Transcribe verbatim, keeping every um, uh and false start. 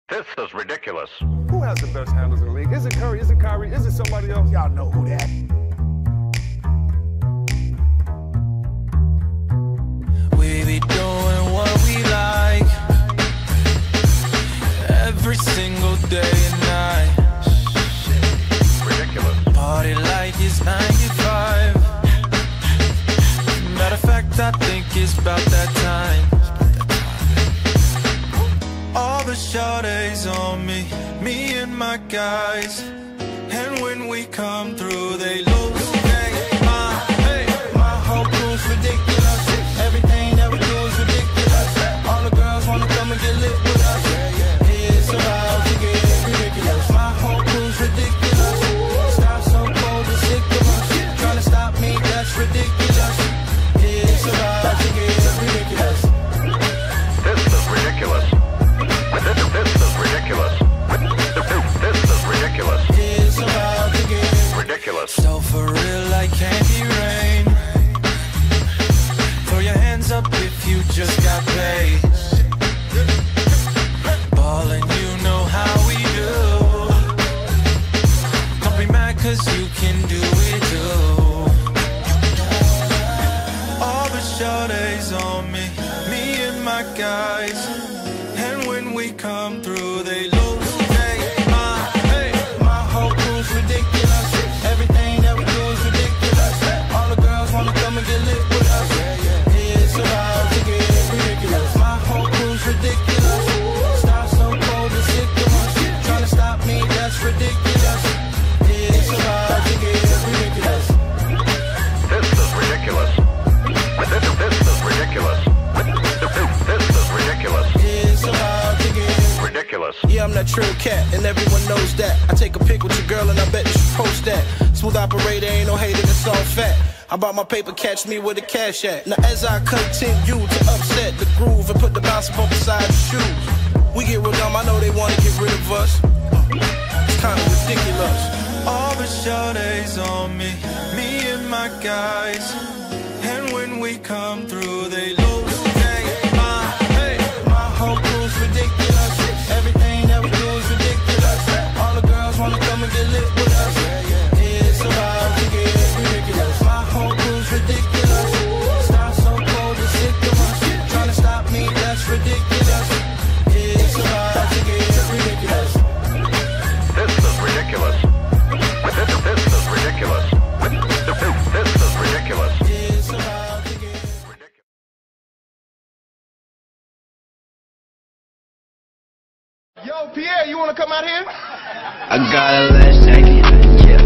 This is ridiculous. Who has the best handles in the league? Is it Curry? Is it Kyrie? Is it somebody else? Y'all know who that. We be doing what we like every single day and night. Ridiculous. Party like it's ninety-five. Matter of fact, I think it's about that time. All the shorties on me, me and my guys. And when we come through, they lose. Hey, my, hey, my whole crew's ridiculous. Everything that we do is ridiculous. All the girls wanna come and get lit with us. It's about to get ridiculous. My whole crew's ridiculous. Stop so cold and sick of us. Trying to stop me, that's ridiculous. It's about to get ridiculous. This is ridiculous. This, this is ridiculous. This is ridiculous. It's about to get ridiculous. So for real like candy rain. Throw your hands up if you just got paid. Ballin', you know how we do. Don't be mad cause you can do it too. All the shorties on me, me and my guys. And when we come through, they lose. Hey, my, hey, my whole crew's ridiculous. Everything that we do is ridiculous. All the girls wanna come and get lit with us. It's about to get ridiculous. My whole crew's ridiculous. Stop so cold and sick of us. Trying to stop me, that's ridiculous. It's about to get ridiculous. This is ridiculous. This, this is ridiculous. This is ridiculous. It's about to get ridiculous. Yeah, I'm that trill cat, and everyone knows that. I take a pic with your girl, and I bet you should post that. Smooth operator, ain't no hater, it's all fat. I bought my paper, catch me with a cash at. Now as I continue to upset the groove and put the bounce up beside the shoes, we get real dumb, I know they wanna get rid of us. It's kinda ridiculous. All the shorties on me, me and my guys. And when we come through, they lose. Hey, my, hey, my whole crew's ridiculous. Everything that we do is ridiculous. All the girls wanna come and get lit with us. It's about to get ridiculous. My whole crew's ridiculous. Stop so cold and sick of us. Trying to stop me, that's ridiculous. It's about to get ridiculous. This is ridiculous. This, this is ridiculous. This is ridiculous. It's about to get Ridiculous. Yo, Pierre, you want to come out here? I got a last second, yeah.